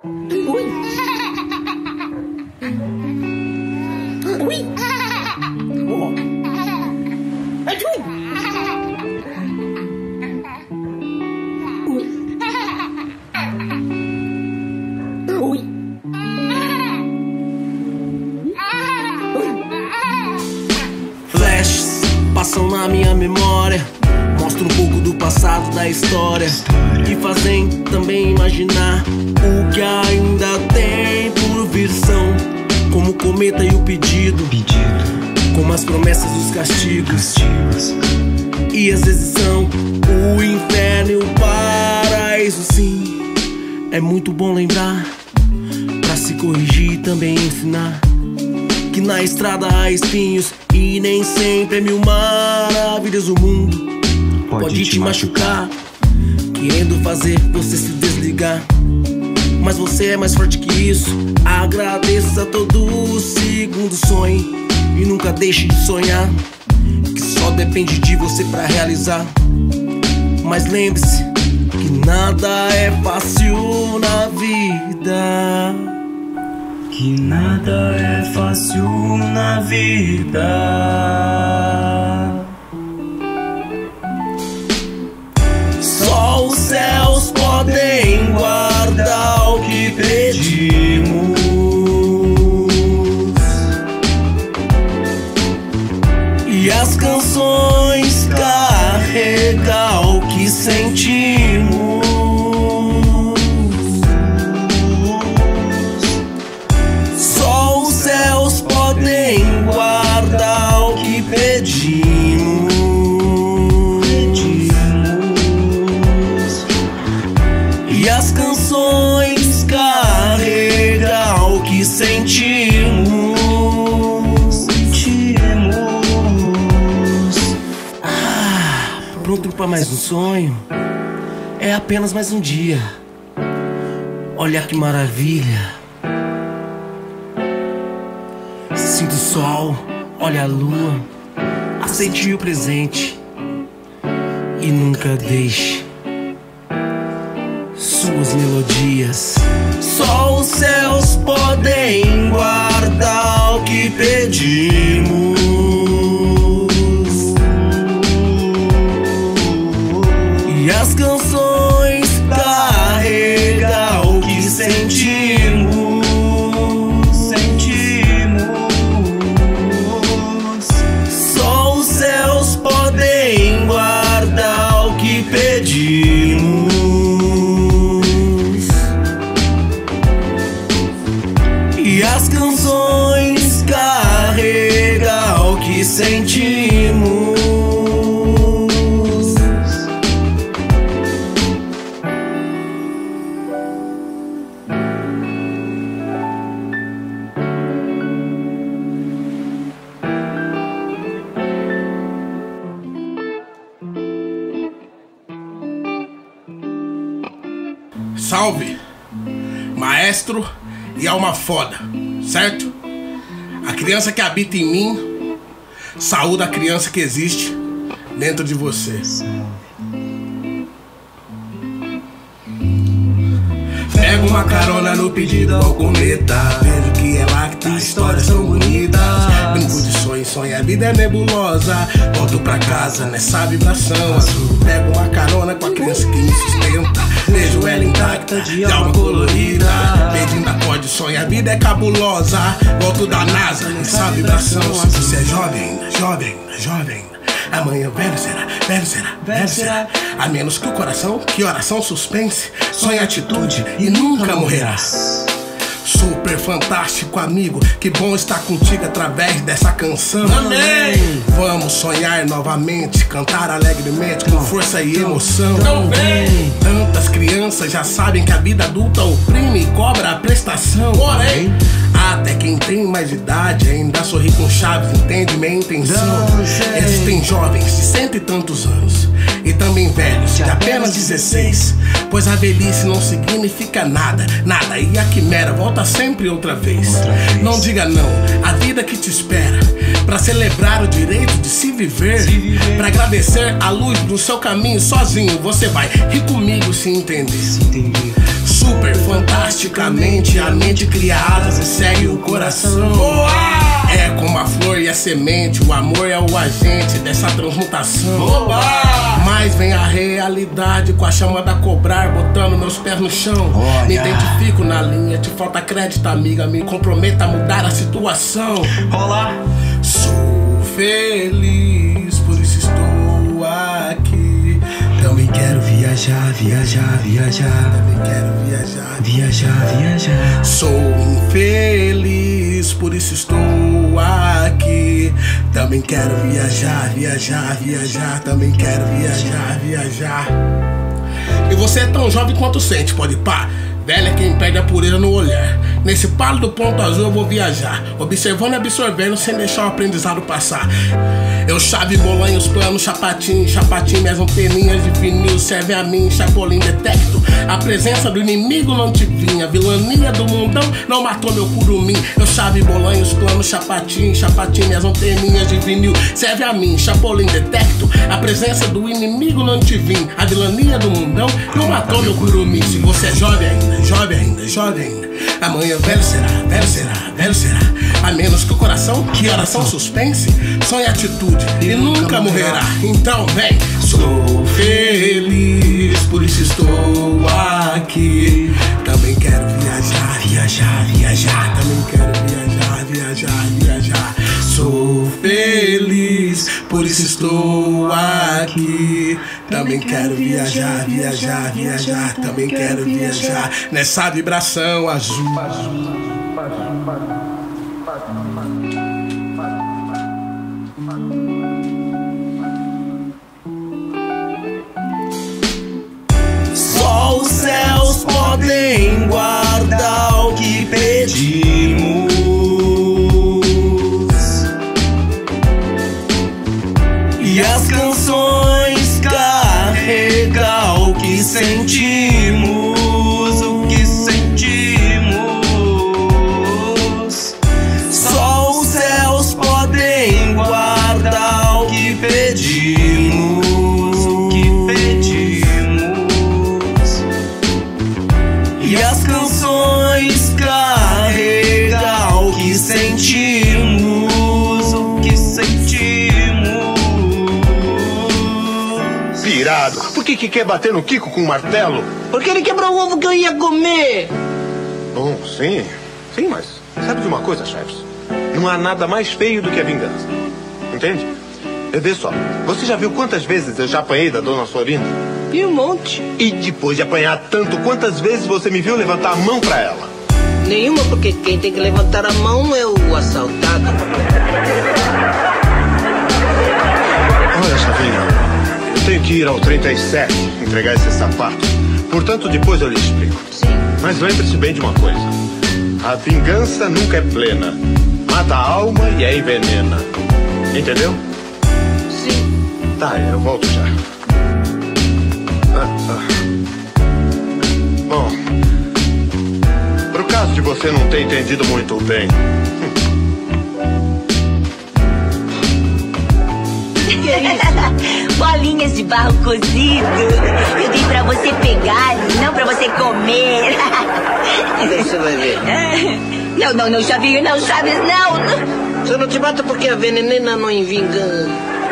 Ui. Ui. Oh. Achui. Ui. Ui. Flashes passam na minha memória, mostram um pouco do passado da história e fazem também imaginar o que ainda tem por vir. São como o cometa e o pedido, como as promessas e os castigos, e às vezes são o inferno e o paraíso. Sim, é muito bom lembrar, pra se corrigir e também ensinar que na estrada há espinhos e nem sempre é mil maravilhas. O mundo pode te machucar, querendo fazer você se desligar, mas você é mais forte que isso. Agradeça todo segundo, sonhe e nunca deixe de sonhar, que só depende de você pra realizar. Mas lembre-se que nada é fácil na vida, que nada é fácil na vida. Só os céus podem guardar o que pedimos, e as canções carregar o que sentimos. Só os céus podem guardar o que pedimos, e as canções carregar o que sentimos. Pronto pra mais um sonho? É apenas mais um dia. Olha que maravilha. Sinta o sol, olha a lua, aceite o presente e nunca deixe suas melodias. Só os céus podem guardar o que pedimos, e as canções carregar o que sentimos. Só os céus podem guardar o que pedimos, e as canções carregar o que sentimos. Salve, maestro e alma foda, certo? A criança que habita em mim saúda a criança que existe dentro de você. Pego uma carona no pedido ao cometa, vejo que é lá que tá, histórias são bonitas. Brinco de sonho, sonho, a vida é nebulosa. Volto pra casa nessa vibração azul. Pego uma carona com a criança que me sustenta, vejo ela intacta, de alma colorida. Pedindo acorde, sonho, a vida é cabulosa. Volto da NASA nessa vibração. Se você é jovem, jovem, jovem, amanhã velho será, velho será, velho será. A menos que o coração, que oração suspense, sonha atitude e nunca morrerá. Super fantástico amigo, que bom estar contigo através dessa canção. Amém! Vamos sonhar novamente, cantar alegremente com força e emoção. Não vem! Tantas crianças já sabem que a vida adulta oprime e cobra a prestação. Porém, até quem tem mais idade ainda sorri com chaves, entende minha intenção. Existem jovens de 100 e tantos anos e também velhos de apenas 16, pois a velhice não significa nada, nada, e a quimera volta sempre outra vez. Não diga não à vida que te espera, pra celebrar o direito de se viver, pra agradecer a luz do seu caminho sozinho. Você vai rir comigo se entender. super fantasticamente. A mente cria asas e segue o coração. É como a flor e a semente, o amor é o agente dessa transmutação. Mas vem a realidade com a chama a cobrar, botando meus pés no chão. Me identifico na linha, te falta crédito, amiga. Me comprometa a mudar a situação. Sou feliz, por isso estou aqui. Também quero viajar, viajar, viajar. Também quero viajar, viajar, viajar. Sou infeliz, por isso estou aqui. Também quero viajar, viajar, viajar. Também quero viajar, viajar. E você é tão jovem quanto sente, pode pá. Velha quem perde a pureza no olhar. Nesse pálido ponto azul eu vou viajar, observando e absorvendo sem deixar o aprendizado passar. Eu chave, bolanho, os planos, chapatim, minhas anteninhas de vinil servem a mim, chapolim detecto. A presença do inimigo não te vinha, vilania do mundão não matou meu curumim. Eu chave, bolanho, os planos, chapatim, minhas anteninhas de vinil serve a mim, chapolim detecto. A presença do inimigo não te vinha, a vilania do mundão não matou meu curumim. Se você é jovem ainda, jovem ainda, jovem ainda, amanhã velho será, velho será, velho será. A menos que o coração, que oração suspense, sonha atitude e nunca morrerá. Então vem, sou feliz, por isso estou aqui. Também quero viajar, viajar, viajar. Também quero viajar, viajar, viajar. Sou feliz, por isso estou aqui. Também quero viajar, viajar, viajar. Também quero viajar nessa vibração azul. Só os céus podem guardar o que pedimos, e as canções carregam o que sentimos, o que sentimos. Só os céus podem guardar o que pedimos, o que pedimos, e as canções carregam o que sentimos, o que sentimos. Pirado, por que quer bater no Kiko com um martelo? Porque ele quebrou o ovo que eu ia comer. Bom, sim, mas sabe de uma coisa, Chaves? Não há nada mais feio do que a vingança. Entende? Vê só, você já viu quantas vezes eu já apanhei da dona Florinda? E um monte. E depois de apanhar tanto, quantas vezes você me viu levantar a mão pra ela? Nenhuma, porque quem tem que levantar a mão é o assaltado. Olha, Chavinha, eu tenho que ir ao 37 entregar esse sapato. Portanto, depois eu lhe explico. Sim. Mas lembre-se bem de uma coisa. A vingança nunca é plena. Mata a alma e a envenena. Entendeu? Sim. Tá, eu volto já. Bom, pro caso de você não ter entendido muito bem. Que é isso? Bolinhas de barro cozido. Eu dei pra você pegar, não pra você comer. Você vai ver. Não, Chavinho, não, Chaves, não. Você não te mata porque a venenena não envinga.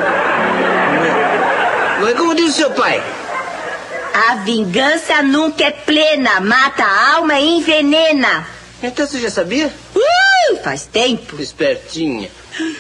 Não é como diz seu pai. A vingança nunca é plena. Mata a alma e envenena. Então você já sabia? Faz tempo. Espertinha.